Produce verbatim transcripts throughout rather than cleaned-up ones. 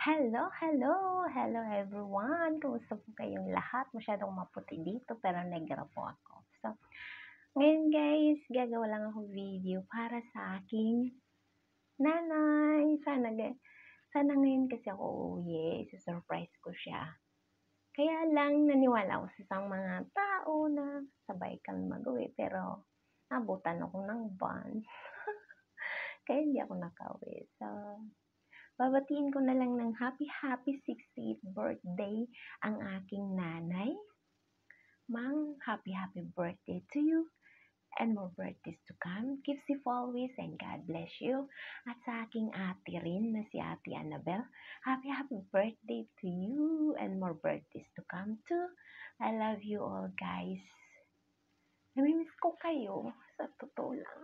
Hello, hello, hello everyone. Kumusta po kayong lahat? Masyadong maputi dito pero negra po ako. So, ngayon guys, gagawa lang ako video para sa aking nanay. Sana, sana ngayon kasi ako uuwi. Surprise ko siya. Kaya lang naniwala ako sa isang mga tao na sabay kami mag-uwi pero nabutan ako ng van. Kaya hindi ako nakauwi. So, babatiin ko na lang ng happy happy sixtieth birthday ang aking nanay. Mang, happy happy birthday to you and more birthdays to come. Keep safe always and God bless you. At sa aking ate rin na si Ate Annabel, happy happy birthday to you and more birthdays to come too. I love you all guys. Namimiss ko kayo sa totoo lang.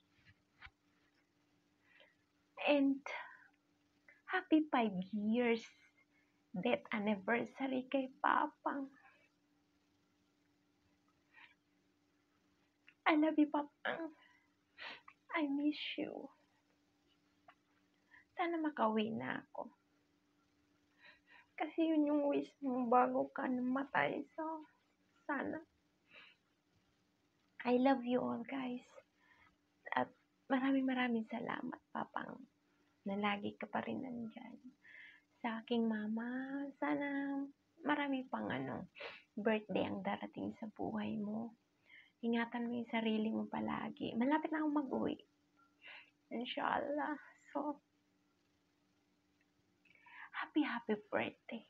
And happy five years death anniversary kay Papang. I love you, Papang. I miss you. Sana makauwi na ako. Kasi yun yung wish mo bago ka namatay. So, sana. I love you all, guys. At maraming maraming salamat, Papang, na lagi ka pa rin nandyan. Sa aking mama, sana marami pang ano, birthday ang darating sa buhay mo. Ingatan mo yung sarili mo palagi. Malapit na akong mag-uwi. Inshallah. So, happy, happy birthday.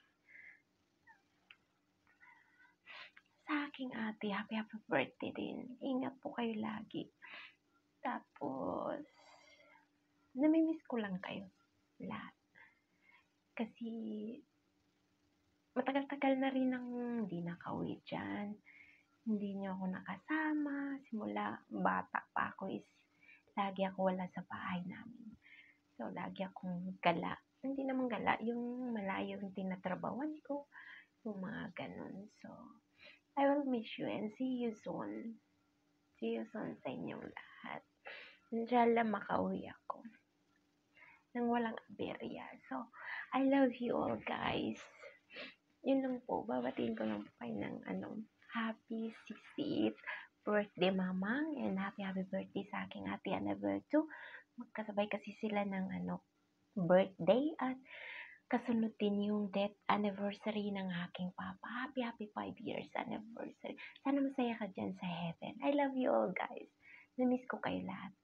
Sa aking ate, happy, happy birthday din. Ingat po kayo lagi. Tapos, namimiss ko lang kayo lahat. Kasi, matagal-tagal na rin ang hindi nakauwi dyan. Hindi niyo ako nakasama. Simula bata pa ako is, lagi ako wala sa bahay namin. So, lagi akong gala. Hindi naman gala, yung malayo yung tinatrabawan ko. Yung mga ganun. So, I will miss you and see you soon. See you soon sa inyong lahat. Inshallah, makauwi ako nang walang aberya. So, I love you all, guys. Yun lang po. Babatiin ko lang po kayo ng ano, happy sixtieth birthday, Mamang. And happy, happy birthday sa aking ate Annabel too. Magkasabay kasi sila ng ano, birthday at kasunod din yung death anniversary ng aking papa. Happy, happy five years anniversary. Sana masaya ka dyan sa heaven. I love you all, guys. Namiss ko kayo lahat.